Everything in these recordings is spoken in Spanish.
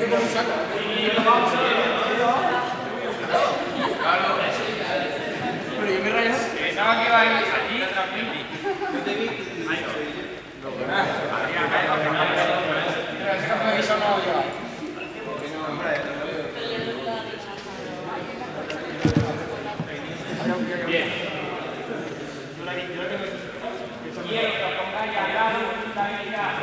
Pensaba que iba a ir allí tras Mili. Bien. Quiero que os pongáis al lado de la línea.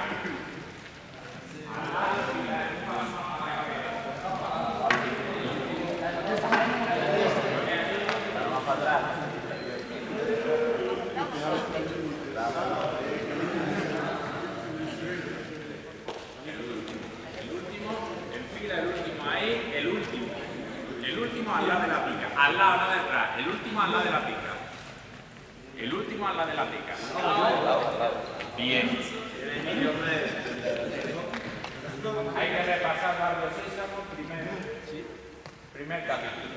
El último al lado de la pica. Al lado, no detrás. El último al lado de la pica. El último al lado de la pica. Bien. Hay que repasar Barrio Sésamo primero. Primer capítulo.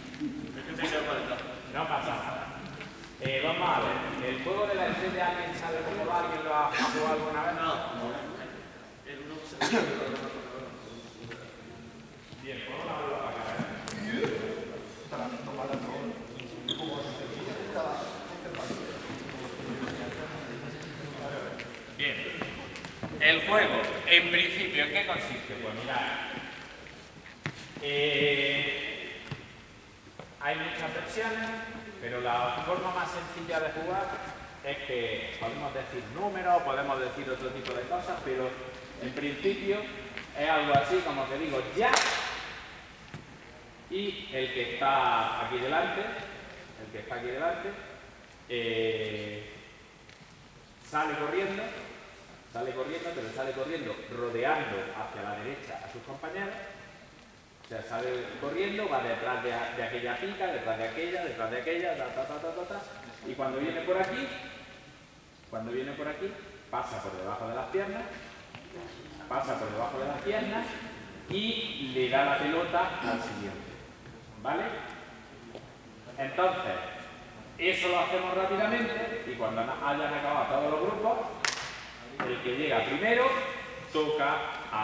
No pasa nada. Vamos a ver. ¿El juego de la estrella alguien sabe cómo va? ¿Alguien lo ha jugado alguna vez? No. Bien, pongo la bola para acá. Bien. El juego, en principio, ¿en qué consiste? Pues mirad. Hay muchas versiones, pero la forma más sencilla de jugar es que podemos decir números, podemos decir otro tipo de cosas, pero en principio es algo así como que digo ya, y el que está aquí delante, sale corriendo, pero sale corriendo rodeando hacia la derecha a sus compañeros. O sea, sale corriendo, va detrás de aquella pica, detrás de aquella, y cuando viene por aquí, pasa por debajo de las piernas, y le da la pelota al siguiente. ¿Vale? Entonces, eso lo hacemos rápidamente, y cuando hayan acabado todos los grupos, el que llega primero toca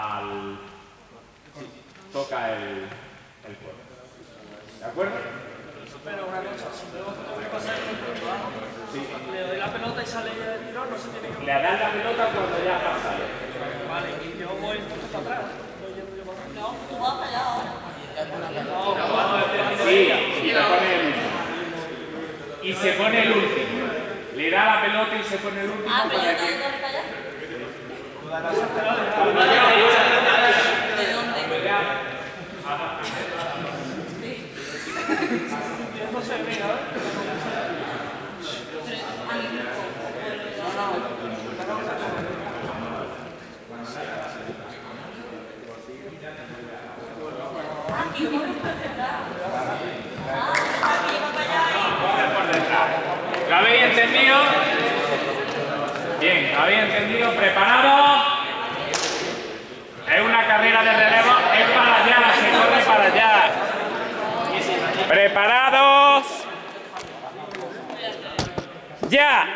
el juego. ¿De acuerdo? Pero una cosa, si luego tengo que pasar el punto, sí. Le doy la pelota y sale ya de tirón, no se tiene que... Le das la pelota cuando ya ha pasado. Vale, y yo voy un poco para atrás. No, tú vas para allá ahora. Sí, y se pone el último. Y se pone el último. Le da la pelota y se pone el último. Pero para yo que... tengo que para allá. ¿De dónde? Sí. no se ve, ¿Lo habéis entendido? Bien, ¿lo habéis entendido? ¿Preparados? Es una carrera de relevo, es para allá, se corre para allá. ¿Preparados? ¡Ya!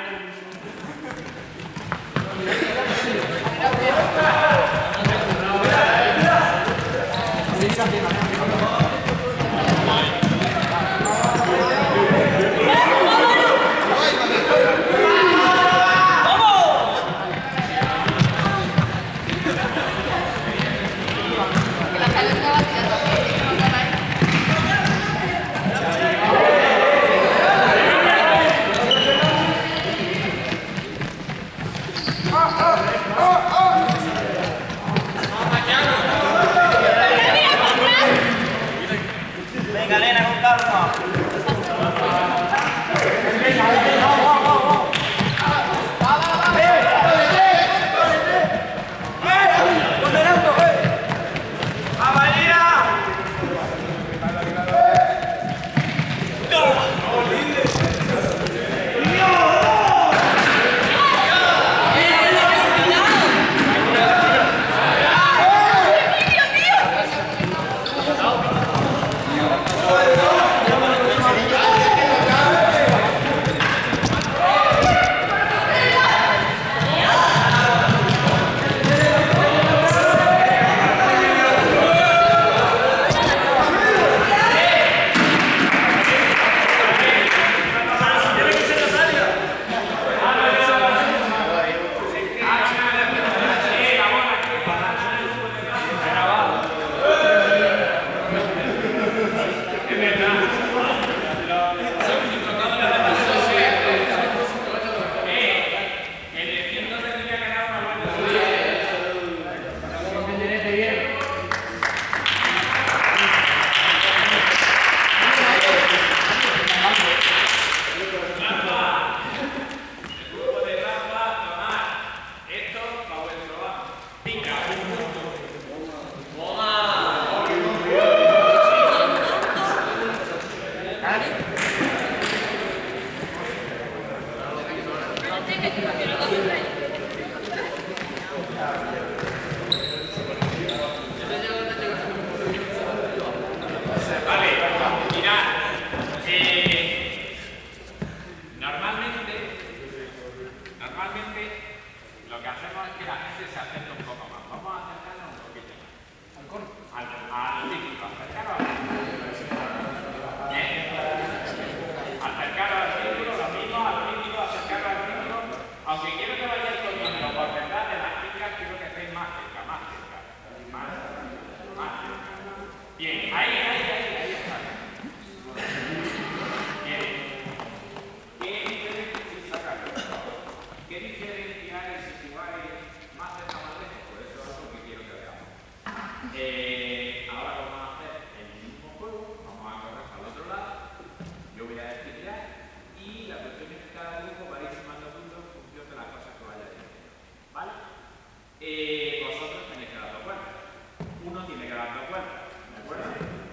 vosotros tenéis que dar 2 vueltas. Uno tiene que dar 2 vueltas. ¿De acuerdo?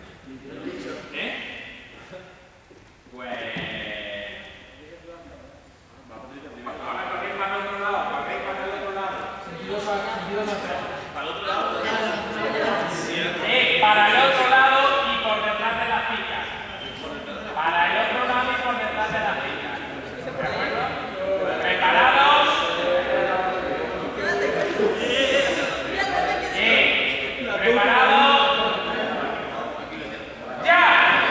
Pues... ahora corréis para el otro lado, corréis para el otro lado. Para el otro lado. Para el otro lado y por detrás de las picas. Para el otro lado y por detrás de las picas. ¿De acuerdo? ¿Preparados? ¿Preparados? ¡Ya!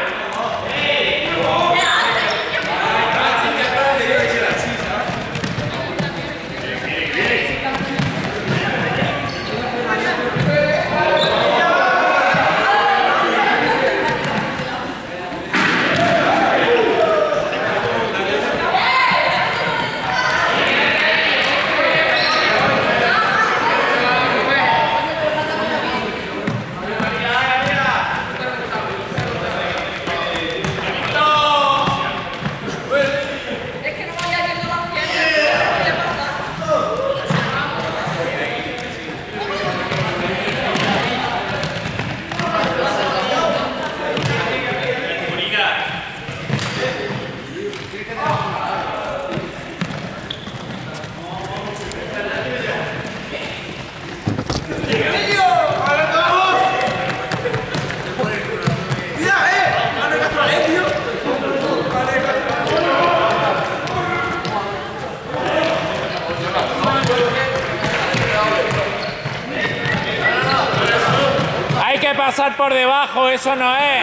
Hay que pasar por debajo, eso no es.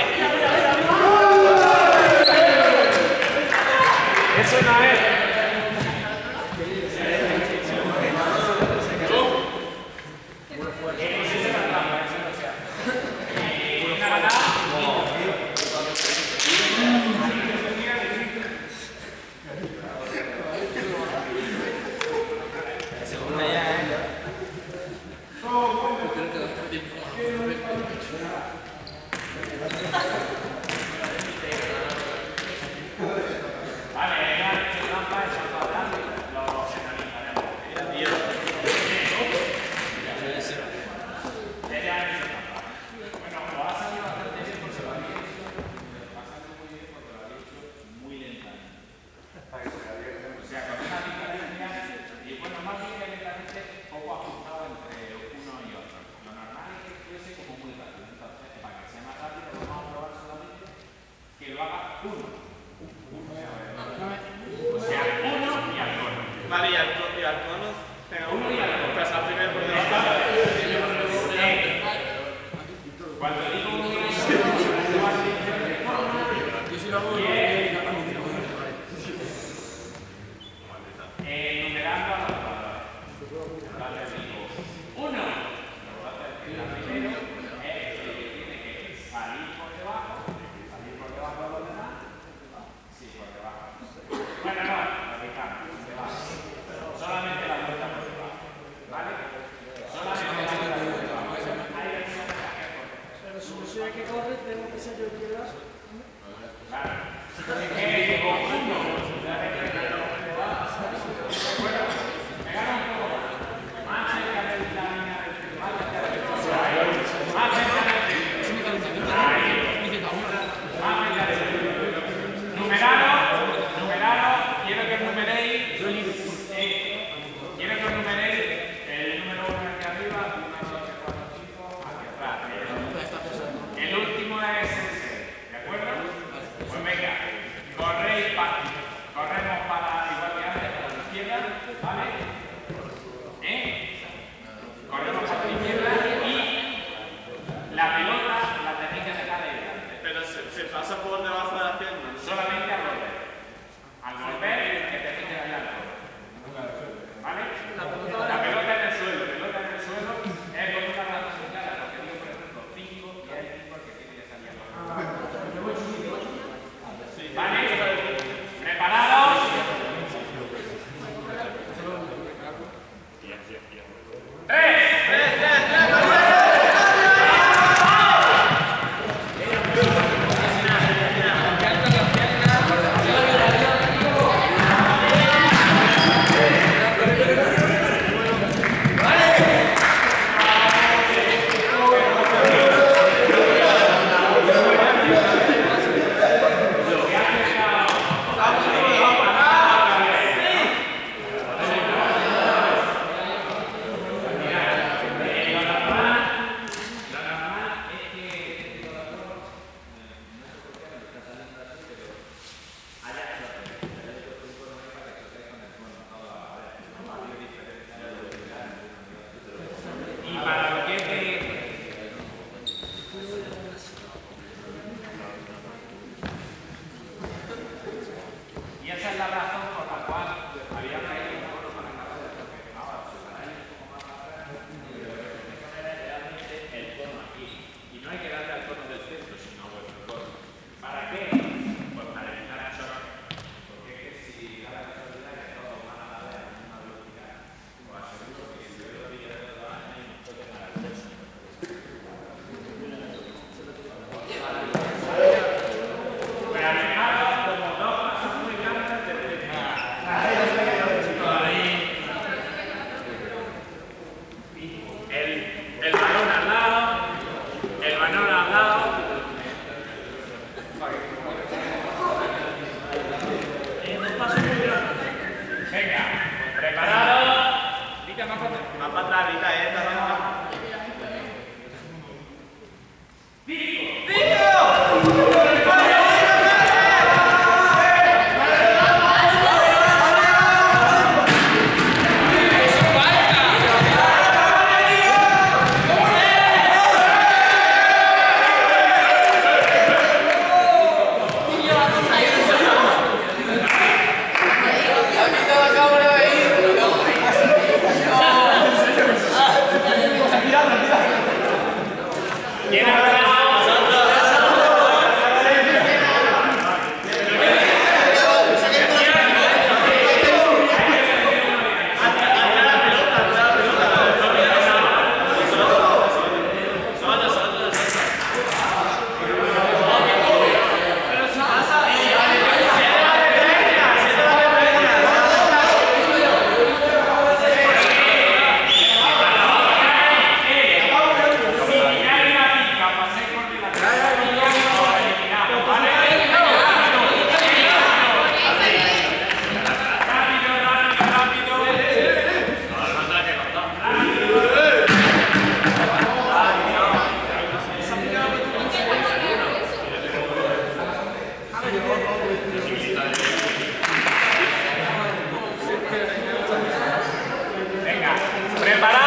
Eso no es. Vale, y al cono, tenga uno y al cono. Pasar primero por debajo. Cuando digo uno, yo si lo hago, numerando a los jugadores. Vale, digo uno. La primero es el que tiene que salir por debajo de los demás. Sí, por debajo. Bueno, no, lo dejamos, debajo. Solamente la vuelta por debajo. ¿Vale? Solamente la vuelta por debajo. Hay versiones que hacer por debajo. Pero si no soy el que corre, tengo que ser yo el que da. Claro. Conjunto. Bueno, pegar un poco más cerca de la línea del centro. Más cerca del centro. Más cerca del centro. Más cerca del centro. Numerado. Quiero que numeréis. Quiero que numeréis el número 1 aquí arriba, 1, 2, 3, 4, 5, hacia atrás. El último es el 6, ¿de acuerdo? Pues venga, corremos para igual que antes, por la izquierda, ¿vale? Corremos por la izquierda y la pelota la tenéis que dejar ahí delante. Pero se pasa por debajo de las piernas. Solamente al volver. Al volver, que tenéis que darle al codo. ¿Vale? La pelota en el suelo. Es con una razón clara, porque digo, por ejemplo, 5 y hay 5 que tiene que salir a los. ¿Vale? Preparado.